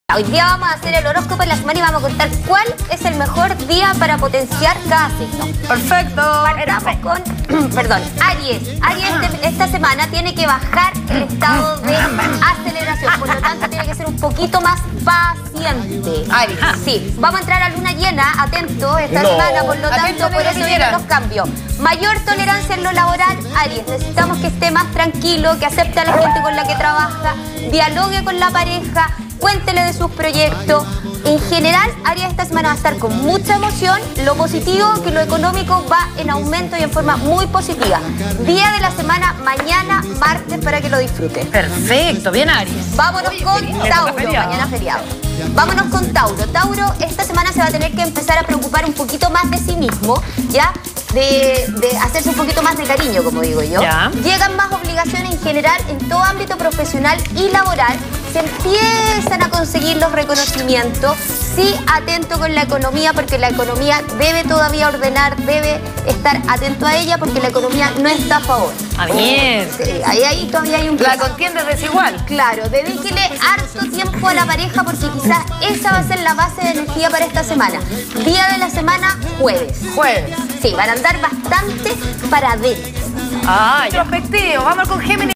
Hoy día vamos a hacer el horóscopo de la semana y vamos a contar cuál es el mejor día para potenciar cada signo. Perfecto. Partamos con, perdón, Aries. Aries esta semana tiene que bajar el estado de aceleración, por lo tanto tiene que ser un poquito más paciente. Aries. Sí, vamos a entrar a luna llena, atento esta semana, por lo tanto por eso vienen los cambios. Mayor tolerancia en lo laboral, Aries. Necesitamos que esté más tranquilo, que acepte a la gente con la que trabaja, dialogue con la pareja, cuéntele de sus proyectos. En general, Aries esta semana va a estar con mucha emoción. Lo positivo, que lo económico va en aumento y en forma muy positiva. Día de la semana, mañana, martes, para que lo disfruten. Perfecto, bien Aries. Vámonos con Tauro, mañana feriado. Vámonos con Tauro. Tauro esta semana se va a tener que empezar a preocupar un poquito más de sí mismo, ¿ya? De hacerse un poquito más de cariño, como digo yo. Ya. Llegan más obligaciones en general en todo ámbito profesional y laboral. Se empiezan a conseguir los reconocimientos. Sí, atento con la economía, porque la economía debe todavía ordenar, debe estar atento a ella, porque la economía no está a favor. Ah, bien. Sí, ahí todavía hay un... La contienda es desigual. Claro, dedíquele harto tiempo a la pareja, porque quizás esa va a ser la base de energía para esta semana. Día de la semana, jueves. Jueves. Sí, van a andar bastante para adentro. Ah, introspectivo. Vamos con Géminis.